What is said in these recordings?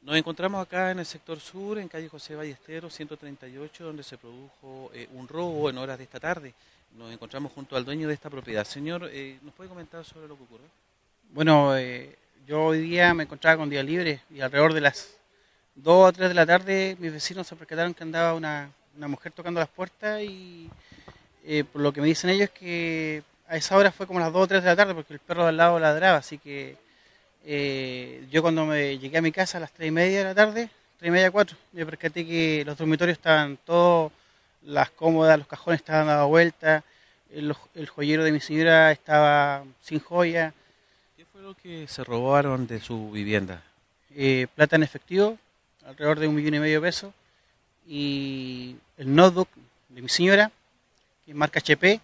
Nos encontramos acá en el sector sur, en calle José Ballesteros, 138, donde se produjo un robo en horas de esta tarde. Nos encontramos junto al dueño de esta propiedad. Señor, ¿nos puede comentar sobre lo que ocurrió? Bueno, yo hoy día me encontraba con día libre y alrededor de las 2 o 3 de la tarde mis vecinos se percataron que andaba una mujer tocando las puertas y por lo que me dicen ellos que a esa hora fue como las 2 o 3 de la tarde porque el perro de al lado ladraba, así que yo cuando me llegué a mi casa a las 3 y media de la tarde, 3 y media, 4, me percaté que los dormitorios estaban todos, las cómodas, los cajones estaban dados vuelta, el joyero de mi señora estaba sin joya. ¿Qué fue lo que se robaron de su vivienda? Plata en efectivo, alrededor de 1,5 millones de pesos, y el notebook de mi señora, que es marca HP,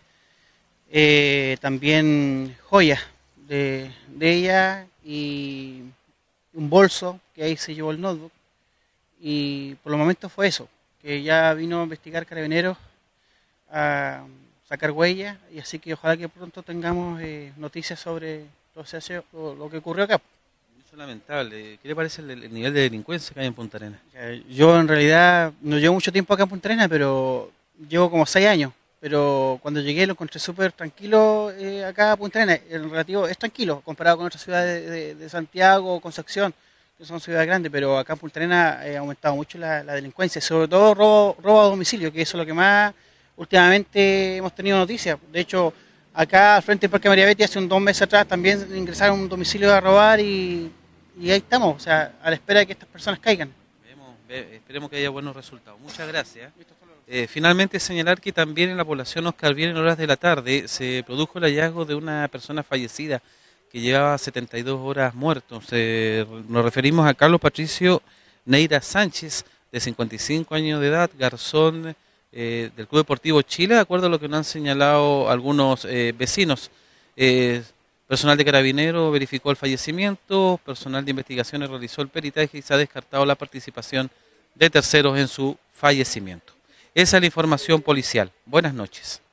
también joyas de ella y un bolso, que ahí se llevó el notebook, y por el momento fue eso, que ya vino a investigar Carabineros a sacar huellas, y así que ojalá que pronto tengamos noticias sobre lo que ocurrió acá. Es lamentable. ¿Qué le parece el nivel de delincuencia que hay en Punta Arenas? Yo en realidad no llevo mucho tiempo acá en Punta Arenas, pero llevo como 6 años. Pero cuando llegué lo encontré súper tranquilo acá a Punta Arenas. En relativo es tranquilo comparado con otras ciudades de Santiago o Concepción, que son ciudades grandes, pero acá en Punta Arenas ha aumentado mucho la delincuencia, sobre todo robo a domicilio, que eso es lo que más últimamente hemos tenido noticias. De hecho, acá al frente del Parque María Betty hace 2 meses atrás también ingresaron a un domicilio a robar y ahí estamos, o sea, a la espera de que estas personas caigan. Esperemos que haya buenos resultados. Muchas gracias. Finalmente señalar que también en la población Oscar Bien en horas de la tarde se produjo el hallazgo de una persona fallecida que llevaba 72 horas muerto. Nos referimos a Carlos Patricio Neira Sánchez, de 55 años de edad, garzón del Club Deportivo Chile, de acuerdo a lo que nos han señalado algunos vecinos. Personal de Carabineros verificó el fallecimiento, personal de investigaciones realizó el peritaje y se ha descartado la participación de terceros en su fallecimiento. Esa es la información policial. Buenas noches.